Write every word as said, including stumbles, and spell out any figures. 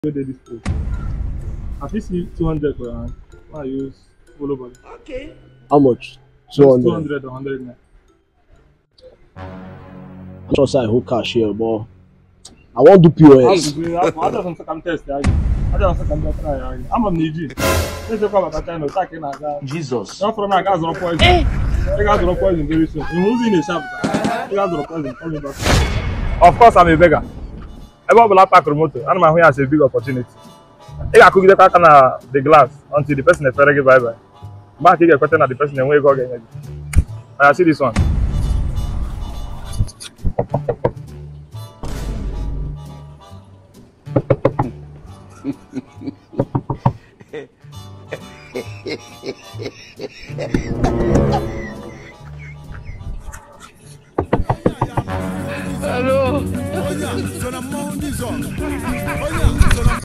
Where they display. At least two hundred for your hand. I use follow body. Okay. How much? Two two hundred. hundred or one hundred naira. I just say I hold cash here, but I want to do P O S. I just want to come test. I just want to come try. I'm on Niji. Let's talk about China. Attacking us. Jesus. Not from my guys. Drop poison. You guys drop poison very soon. You who's in the shop? You guys drop poison. Call me back. Of course, I'm a beggar. Ever will pack remote. And my way has a big opportunity. I could get back on the glass until the person is ready to bye bye. Back you get question at the person and where you go again. I see this one.